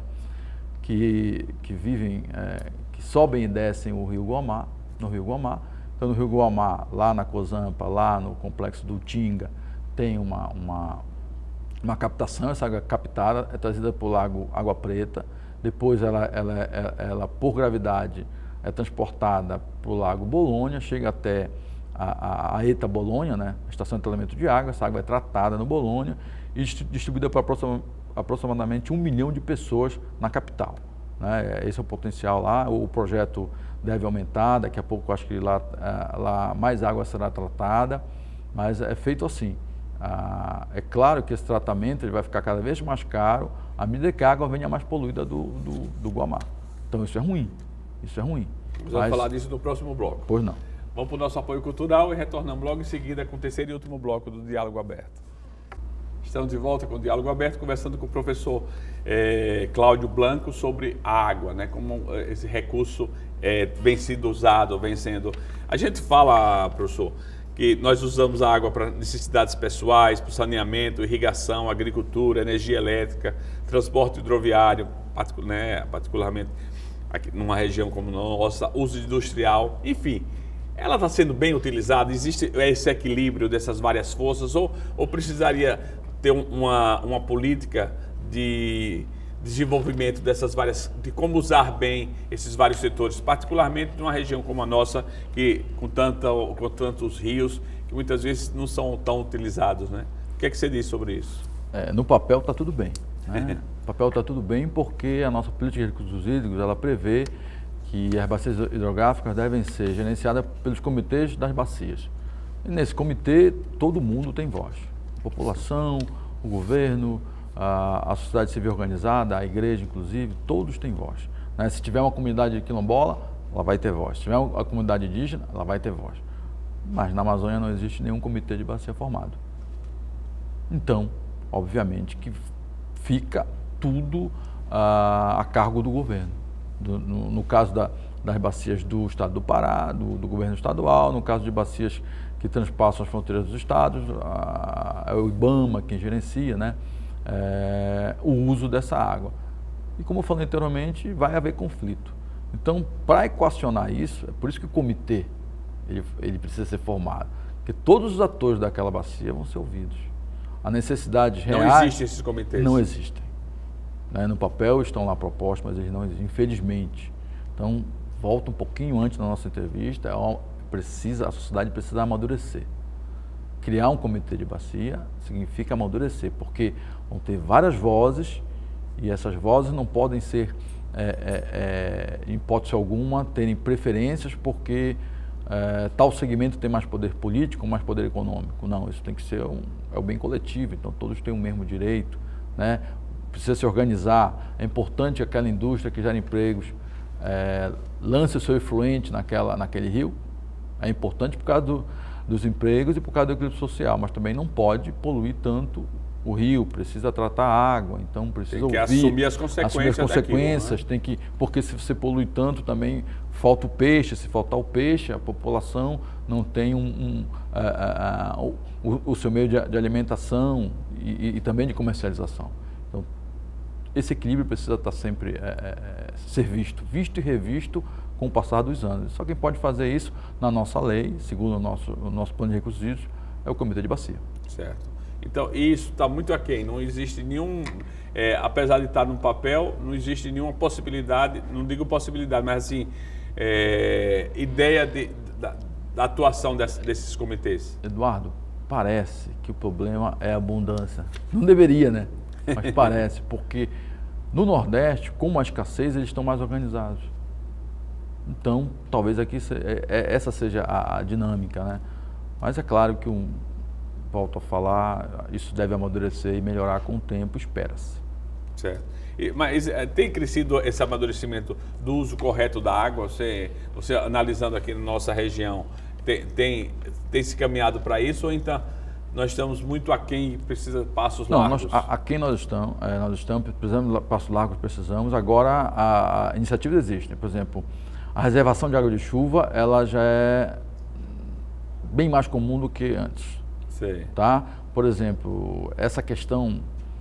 que, que vivem, é, que sobem e descem o rio Guamá, no rio Guamá. Então, no rio Guamá, lá na Cozampa, lá no complexo do Tinga, tem uma, uma, uma captação. Essa água captada é trazida para o lago Água Preta, depois ela, ela, ela, ela por gravidade, é transportada para o lago Bolônia, chega até a, a, a ETA Bolônia, né, a estação de tratamento de água. Essa água é tratada no Bolônia e distribuída para aproximadamente um milhão de pessoas na capital. Né? Esse é o potencial lá. O projeto deve aumentar, daqui a pouco acho que lá, lá mais água será tratada, mas é feito assim. Ah, é claro que esse tratamento ele vai ficar cada vez mais caro à medida que a água venha mais poluída do, do, do Guamá. Então isso é ruim, isso é ruim. Vamos mas... falar disso no próximo bloco. Pois não. Vamos para o nosso apoio cultural e retornamos logo em seguida com o terceiro e último bloco do Diálogo Aberto. Estamos de volta com o Diálogo Aberto, conversando com o professor eh, Cláudio Blanco sobre a água, né? Como esse recurso eh, vem sendo usado, vem sendo... A gente fala, professor, que nós usamos a água para necessidades pessoais, para saneamento, irrigação, agricultura, energia elétrica, transporte hidroviário, né? Particularmente aqui numa região como a nossa, uso industrial, enfim. Ela está sendo bem utilizada? Existe esse equilíbrio dessas várias forças ou, ou precisaria ter uma, uma política de desenvolvimento dessas várias, de como usar bem esses vários setores, particularmente numa região como a nossa, que com, tanta, com tantos rios, que muitas vezes não são tão utilizados, né? O que é que você diz sobre isso? É, no papel está tudo bem. Né? No papel está tudo bem porque a nossa política de recursos hídricos, ela prevê que as bacias hidrográficas devem ser gerenciadas pelos comitês das bacias. E nesse comitê, todo mundo tem voz. A população, o governo, a, a sociedade civil organizada, a igreja, inclusive, todos têm voz. Né? Se tiver uma comunidade quilombola, ela vai ter voz. Se tiver uma comunidade indígena, ela vai ter voz. Mas na Amazônia não existe nenhum comitê de bacia formado. Então, obviamente que fica tudo a, a cargo do governo. Do, no, no caso da, das bacias do estado do Pará, do, do governo estadual, no caso de bacias que transpassam as fronteiras dos estados, a, é o IBAMA quem gerencia, né, é, o uso dessa água. E como eu falei anteriormente, vai haver conflito. Então, para equacionar isso, é por isso que o comitê ele, ele precisa ser formado, porque todos os atores daquela bacia vão ser ouvidos. A necessidade real... Não existem esses comitês? Não existem. No papel estão lá propostos, mas eles não existem, infelizmente. Então, volta um pouquinho antes da nossa entrevista, é uma, precisa, a sociedade precisa amadurecer. Criar um comitê de bacia significa amadurecer, porque vão ter várias vozes e essas vozes não podem ser, é, é, é, em hipótese alguma, terem preferências porque é, tal segmento tem mais poder político ou mais poder econômico. Não, isso tem que ser um, é o bem coletivo, então todos têm o mesmo direito, né? Precisa se organizar, é importante que aquela indústria que gera empregos é, lance o seu efluente naquela, naquele rio, é importante por causa do, dos empregos e por causa do equilíbrio social, mas também não pode poluir tanto o rio, precisa tratar a água, então precisa tem que ouvir, assumir as consequências, assumir as consequências daquilo, né? Tem que, porque se você polui tanto também falta o peixe, se faltar o peixe, a população não tem um, um, uh, uh, uh, o, o seu meio de, de alimentação e, e também de comercialização. Então, esse equilíbrio precisa estar sempre é, é, ser visto, visto e revisto com o passar dos anos. Só quem pode fazer isso na nossa lei, segundo o nosso, o nosso plano de recursos hídricos, é o Comitê de Bacia. Certo. Então, isso está muito aquém. Não existe nenhum, é, apesar de estar no papel, não existe nenhuma possibilidade, não digo possibilidade, mas assim, é, ideia de, da, da atuação desse, desses comitês. Eduardo, parece que o problema é a abundância. Não deveria, né? Mas parece, porque no Nordeste, com a escassez, eles estão mais organizados. Então, talvez aqui essa seja a dinâmica, né? Mas é claro que, um, volto a falar, isso deve amadurecer e melhorar com o tempo, espera-se. Certo. E, mas tem crescido esse amadurecimento do uso correto da água? Você, você analisando aqui na nossa região, tem, tem, tem se caminhado para isso ou então nós estamos muito aquém e precisa de passos Não, largos? Nós, a, aquém nós estamos, é, nós estamos, precisamos de passos largos, precisamos. Agora, a, a iniciativas existem. Por exemplo, a reservação de água de chuva, ela já é bem mais comum do que antes. Sei. Tá? Por exemplo, essa questão,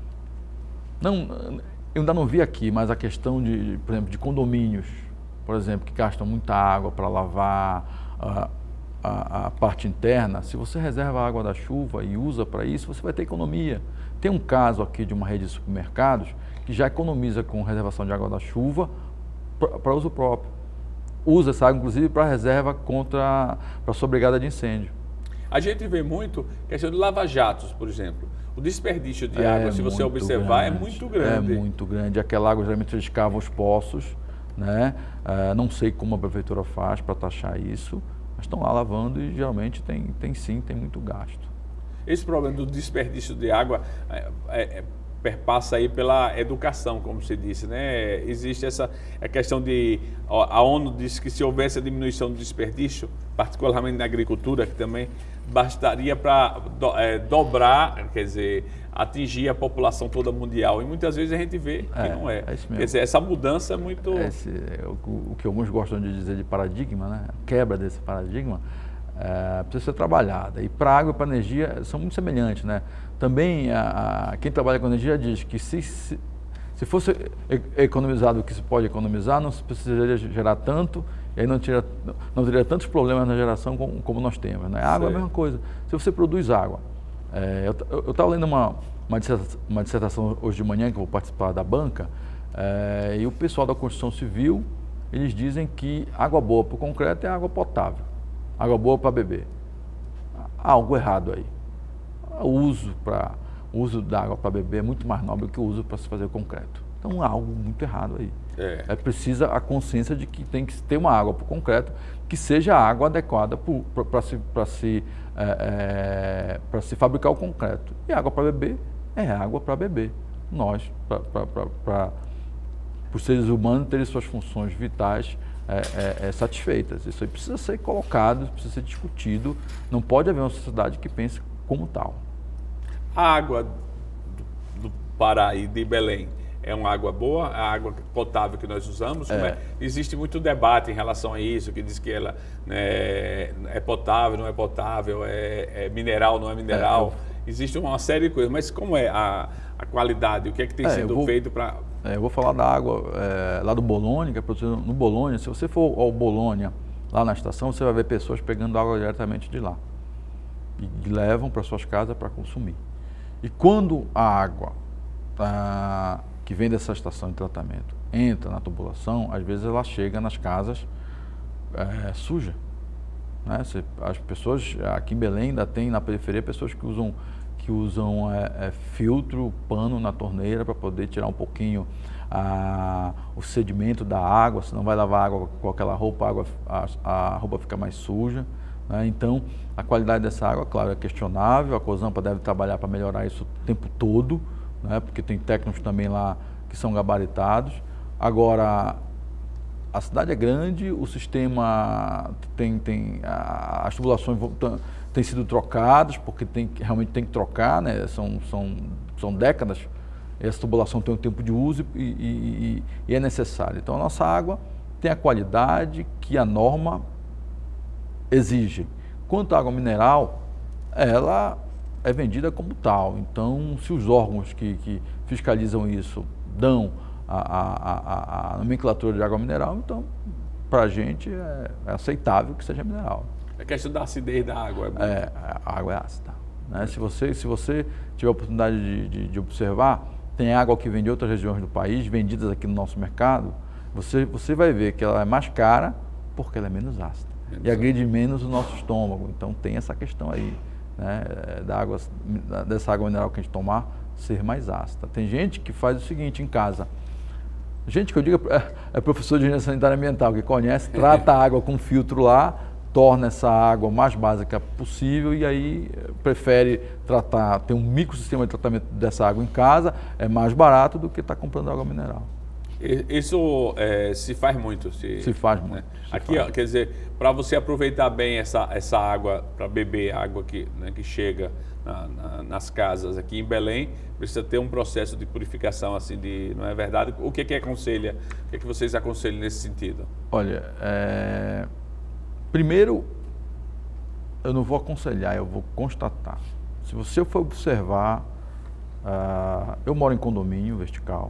não, eu ainda não vi aqui, mas a questão de, por exemplo, de condomínios, por exemplo, que gastam muita água para lavar a, a, a parte interna, se você reserva a água da chuva e usa para isso, você vai ter economia. Tem um caso aqui de uma rede de supermercados que já economiza com reservação de água da chuva para uso próprio. Usa essa água, inclusive, para reserva contra para sua brigada de incêndio. A gente vê muito questão de lava-jatos, por exemplo. O desperdício de é água, se você observar, grande, é muito grande. É muito grande. Aquela água, geralmente, eles cavam os poços, né? Uh, não sei como a prefeitura faz para taxar isso, mas estão lá lavando e, geralmente, tem, tem sim, tem muito gasto. Esse problema do desperdício de água é, é, perpassa aí pela educação, como se disse, né? Existe essa a questão de... A ONU disse que se houvesse a diminuição do desperdício, particularmente na agricultura, que também bastaria para do, é, dobrar, quer dizer, atingir a população toda mundial. E muitas vezes a gente vê que é, não é. é isso mesmo. Quer dizer, essa mudança é muito... Esse, é o, o que alguns gostam de dizer de paradigma, né? A quebra desse paradigma é, precisa ser trabalhada. E para a água e para a energia são muito semelhantes, né? Também a, a, quem trabalha com energia diz que se, se, se fosse economizado o que se pode economizar, não se precisaria gerar tanto, e aí não, tira, não teria tantos problemas na geração como, como nós temos, né? A água Sei. É a mesma coisa. Se você produz água, é, eu estava lendo uma, uma, dissertação, uma dissertação hoje de manhã, que eu vou participar da banca, é, e o pessoal da construção civil, eles dizem que água boa para o concreto é água potável, água boa para beber. Há algo errado aí. O uso, pra, o uso da água para beber é muito mais nobre do que o uso para se fazer concreto. Então há algo muito errado aí. É. É precisa a consciência de que tem que ter uma água para o concreto que seja a água adequada para se, se, é, é, se fabricar o concreto. E água para beber é água para beber. Nós, para os seres humanos terem suas funções vitais é, é, é, satisfeitas. Isso aí precisa ser colocado, precisa ser discutido. Não pode haver uma sociedade que pense como tal. A água do, do Pará e de Belém é uma água boa, a água potável que nós usamos? É. É? Existe muito debate em relação a isso, que diz que ela né, é potável, não é potável, é, é mineral, não é mineral. É, eu... Existe uma série de coisas, mas como é a, a qualidade? O que é que tem é, sido vou, feito para... É, eu vou falar da água é, lá do Bolônia, que é produzida no Bolônia. Se você for ao Bolônia, lá na estação, você vai ver pessoas pegando água diretamente de lá. E levam para suas casas para consumir. E quando a água a, que vem dessa estação de tratamento entra na tubulação, às vezes ela chega nas casas é, suja. Né? As pessoas, aqui em Belém ainda tem na periferia pessoas que usam, que usam é, é, filtro, pano na torneira para poder tirar um pouquinho a, o sedimento da água, senão vai lavar água com aquela roupa, a, água, a, a roupa fica mais suja. Né? Então, a qualidade dessa água, claro, é questionável, a Cosampa deve trabalhar para melhorar isso o tempo todo, né? Porque tem técnicos também lá que são gabaritados. Agora, a cidade é grande, o sistema tem, tem as tubulações têm sido trocadas, porque tem, realmente tem que trocar, né? São, são, são décadas, essa tubulação tem um tempo de uso e, e, e, e é necessário. Então, a nossa água tem a qualidade que a norma exige. Quanto à água mineral, ela é vendida como tal. Então, se os órgãos que, que fiscalizam isso dão a, a, a, a nomenclatura de água mineral, então, para a gente é, é aceitável que seja mineral. A questão da acidez da água é muito... É, a água é ácida. Né? Se você, se você tiver a oportunidade de, de, de observar, tem água que vem de outras regiões do país, vendidas aqui no nosso mercado, você, você vai ver que ela é mais cara porque ela é menos ácida. Menos e agride menos o nosso estômago. Então tem essa questão aí, né, da água, dessa água mineral que a gente tomar ser mais ácida. Tem gente que faz o seguinte em casa. Gente que eu digo é, é professor de engenharia sanitária ambiental, que conhece, trata a água com filtro lá, torna essa água mais básica possível e aí prefere tratar, ter um microsistema de tratamento dessa água em casa, é mais barato do que estar comprando água mineral. Isso é, se faz muito. Se, se faz muito. Né? Se Aqui, faz. Ó, quer dizer, para você aproveitar bem essa, essa água, para beber água que, né, que chega na, na, nas casas aqui em Belém, precisa ter um processo de purificação, assim, de, não é verdade? O que, que aconselha? O que, que vocês aconselham nesse sentido? Olha, é... primeiro, eu não vou aconselhar, eu vou constatar. Se você for observar, uh, eu moro em condomínio vertical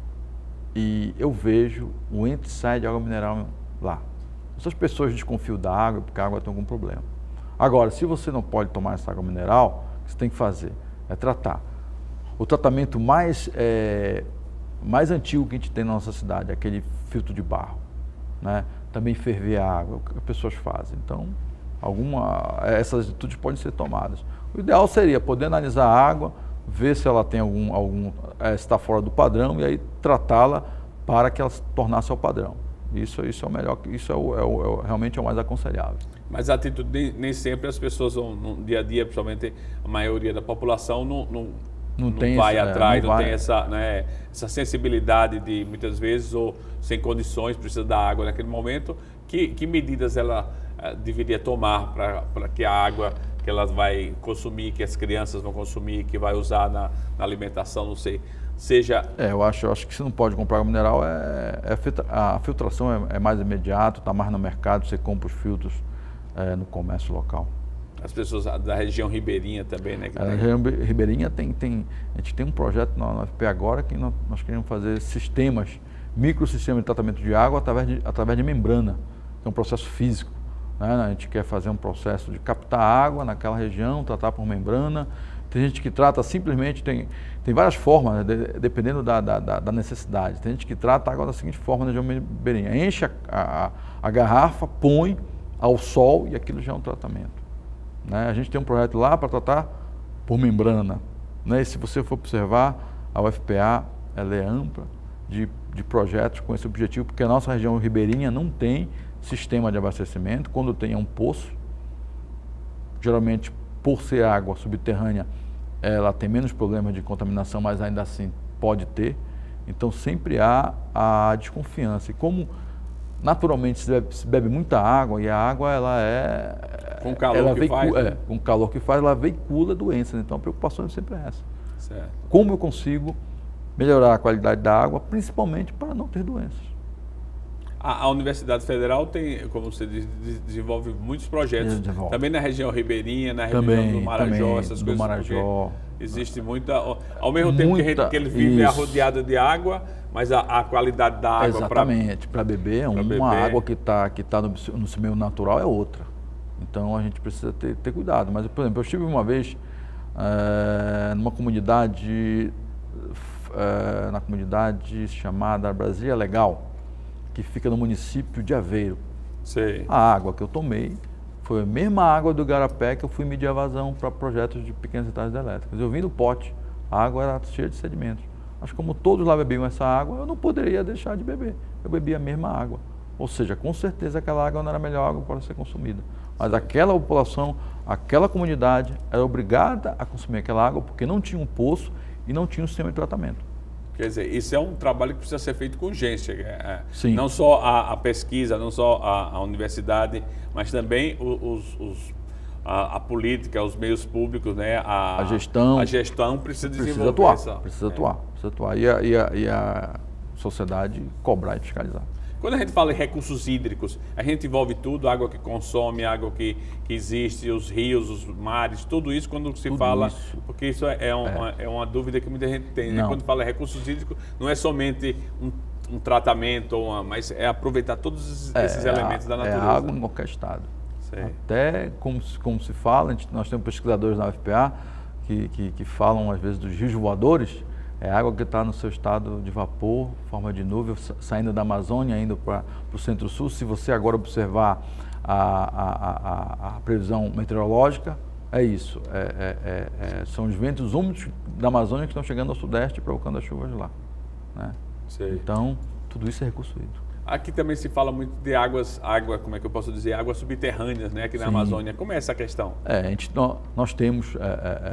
e eu vejo o entra e sai de água mineral lá. Essas pessoas desconfiam da água porque a água tem algum problema. Agora, se você não pode tomar essa água mineral, o que você tem que fazer é tratar. O tratamento mais, é, mais antigo que a gente tem na nossa cidade é aquele filtro de barro, né? Também ferver a água, o que as pessoas fazem. Então, alguma, essas atitudes podem ser tomadas. O ideal seria poder analisar a água, ver se ela tem algum, algum é, está fora do padrão e aí tratá-la para que ela se tornasse ao padrão. Isso, isso é o melhor, isso é, o, é, o, é o, realmente é o mais aconselhável. Mas a atitude, nem, nem sempre as pessoas vão, no dia a dia, principalmente a maioria da população, não, não, não, não tem vai esse, atrás, não, não vai. tem essa, né, essa sensibilidade de, muitas vezes, ou sem condições, precisa da água naquele momento. Que, que medidas ela uh, deveria tomar para que a água que ela vai consumir, que as crianças vão consumir, que vai usar na, na alimentação, não sei, seja... É, eu acho, eu acho que se não pode comprar água mineral, é, é a filtração é, é mais imediato, está mais no mercado, você compra os filtros é, no comércio local. As pessoas da região ribeirinha também, né? Que a tem... região ribeirinha tem, tem, a gente tem um projeto na U F P agora que nós, nós queremos fazer sistemas, microsistemas de tratamento de água através de, através de membrana, que é um processo físico. Né? A gente quer fazer um processo de captar água naquela região, tratar por membrana. Tem gente que trata simplesmente, tem, tem várias formas, né? de, dependendo da, da, da necessidade. Tem gente que trata a água da seguinte forma na região ribeirinha: enche a, a, a garrafa, põe ao sol e aquilo já é um tratamento. Né? A gente tem um projeto lá para tratar por membrana. Né? E se você for observar, a U F P A ela é ampla de, de projetos com esse objetivo, porque a nossa região ribeirinha não tem sistema de abastecimento. Quando tem é um poço, geralmente por ser água subterrânea, ela tem menos problemas de contaminação, mas ainda assim pode ter. Então sempre há a desconfiança. E como naturalmente se bebe, se bebe muita água, e a água ela é... Com o calor ela que veicula, faz. É, com o calor que faz, ela veicula doenças. Então a preocupação sempre é essa. Certo. Como eu consigo melhorar a qualidade da água, principalmente para não ter doenças. A, a Universidade Federal tem, como você diz, desenvolve muitos projetos. Desenvolve. Também na região ribeirinha, na também, região do Marajó, também, essas do coisas. Marajó. Existe muita... Ao mesmo tempo muita, que, a gente, que ele vive isso. rodeado de água, mas a, a qualidade da água... Exatamente. Para beber, é uma beber. água que está que tá no, no seu meio natural é outra. Então a gente precisa ter, ter cuidado. Mas, por exemplo, eu estive uma vez é, numa comunidade, é, na comunidade chamada Brasília Legal, que fica no município de Aveiro. Sei. A água que eu tomei foi a mesma água do Igarapé que eu fui medir a vazão para projetos de pequenas centrais elétricas. Eu vim do pote, a água era cheia de sedimentos. Mas como todos lá bebiam essa água, eu não poderia deixar de beber. Eu bebia a mesma água. Ou seja, com certeza aquela água não era a melhor água para ser consumida. Mas aquela população, aquela comunidade era obrigada a consumir aquela água porque não tinha um poço e não tinha um sistema de tratamento. Quer dizer, isso é um trabalho que precisa ser feito com urgência. É, Sim. Não só a, a pesquisa, não só a, a universidade, mas também os, os, a, a política, os meios públicos, né? a, a gestão. A gestão precisa desenvolver precisa atuar, essa... Precisa é. atuar, precisa atuar. E a, e, a, e a sociedade cobrar e fiscalizar. Quando a gente fala em recursos hídricos, a gente envolve tudo, água que consome, água que, que existe, os rios, os mares, tudo isso quando se tudo fala, isso. porque isso é, é, uma, é. é uma dúvida que muita gente tem, né? Quando fala em recursos hídricos, não é somente um, um tratamento, ou uma, mas é aproveitar todos esses, é, esses elementos a, da natureza. É água em qualquer estado. Sei. Até, como, como se fala, a gente, nós temos pesquisadores na U F P A que, que, que falam às vezes dos rios voadores. É água que está no seu estado de vapor, forma de nuvem, saindo da Amazônia, indo para o centro-sul. Se você agora observar a, a, a, a previsão meteorológica, é isso. É, é, é, são os ventos úmidos da Amazônia que estão chegando ao sudeste, provocando as chuvas lá. Né? Então, tudo isso é recurso hídrico. Aqui também se fala muito de águas, água, como é que eu posso dizer, águas subterrâneas, né, aqui na Sim. Amazônia. Como é essa questão? É, a gente, nós, nós temos é,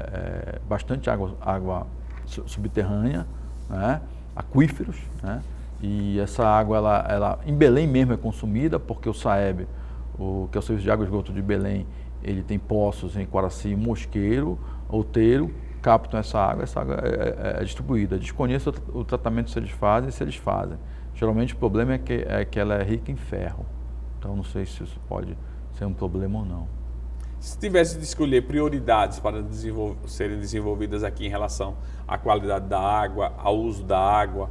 é, bastante água, água subterrânea, né, aquíferos, né, e essa água, ela, ela, em Belém mesmo é consumida, porque o SAEB, o, que é o Serviço de Água e Esgoto de Belém, ele tem poços em Quaraci e Mosqueiro, Outeiro, captam essa água, essa água é, é, é distribuída. Desconheço o, o tratamento se eles fazem, se eles fazem. Geralmente o problema é que, é que ela é rica em ferro, então não sei se isso pode ser um problema ou não. Se tivesse de escolher prioridades para desenvol- serem desenvolvidas aqui em relação à qualidade da água, ao uso da água,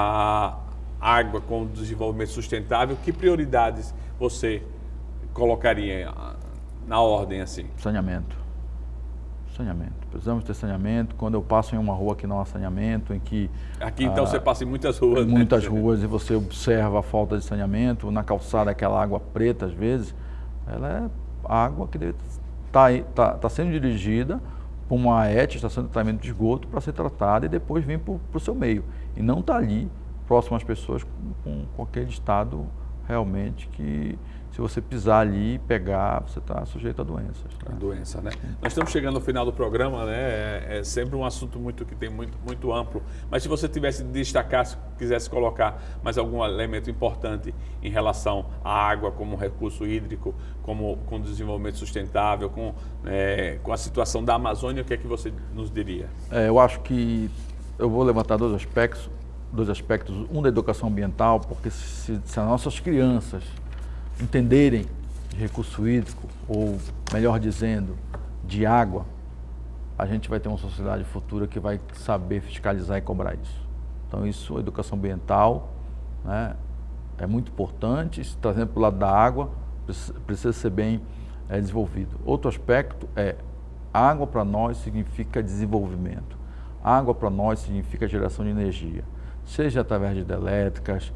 à água com desenvolvimento sustentável, que prioridades você colocaria na ordem assim? Saneamento. Saneamento. Precisamos ter saneamento. Quando eu passo em uma rua que não há saneamento, em que... Aqui então ah, você passa em muitas ruas, né? Muitas ruas e você observa a falta de saneamento. Na calçada, aquela água preta, às vezes, ela é água que deve estar tá, tá sendo dirigida por uma A E T, estação de tratamento de esgoto, para ser tratada e depois vir para o seu meio. E não está ali, próximo às pessoas, com, com aquele estado realmente que... Se você pisar ali e pegar, você está sujeito a doenças. Tá? A doença, né? Nós estamos chegando ao final do programa, né? É, é sempre um assunto muito que tem muito, muito amplo. Mas se você tivesse de destacar, se quisesse colocar mais algum elemento importante em relação à água como recurso hídrico, como com desenvolvimento sustentável, com, é, com a situação da Amazônia, o que é que você nos diria? É, eu acho que eu vou levantar dois aspectos, dois aspectos. Um da educação ambiental, porque se, se as nossas crianças entenderem de recurso hídrico, ou melhor dizendo, de água, a gente vai ter uma sociedade futura que vai saber fiscalizar e cobrar isso. Então isso, a educação ambiental, né, é muito importante, se trazendo para o lado da água, precisa, precisa ser bem é, desenvolvido. Outro aspecto é, água para nós significa desenvolvimento. Água para nós significa geração de energia, seja através de hidrelétricas,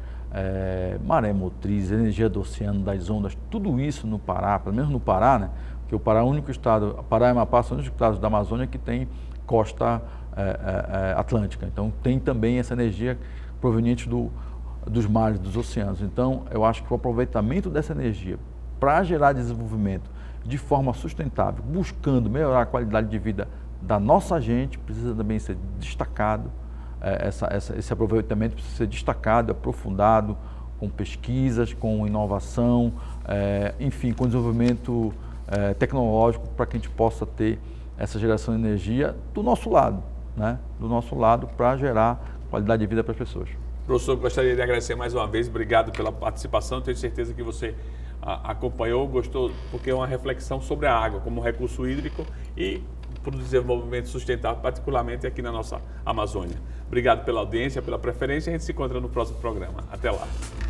É, maré motriz, energia do oceano, das ondas, tudo isso no Pará, pelo menos no Pará, né? Porque o Pará é o único estado, Pará e Amapá são os únicos estados da Amazônia que tem costa é, é, atlântica. Então tem também essa energia proveniente do, dos mares, dos oceanos. Então eu acho que o aproveitamento dessa energia para gerar desenvolvimento de forma sustentável, buscando melhorar a qualidade de vida da nossa gente, precisa também ser destacado. Essa, essa, esse aproveitamento precisa ser destacado, aprofundado, com pesquisas, com inovação, é, enfim, com desenvolvimento é, tecnológico para que a gente possa ter essa geração de energia do nosso lado, né? Do nosso lado para gerar qualidade de vida para as pessoas. Professor, gostaria de agradecer mais uma vez, obrigado pela participação, tenho certeza que você a, acompanhou, gostou, porque é uma reflexão sobre a água como recurso hídrico e para o desenvolvimento sustentável, particularmente aqui na nossa Amazônia. Obrigado pela audiência, pela preferência, a gente se encontra no próximo programa. Até lá.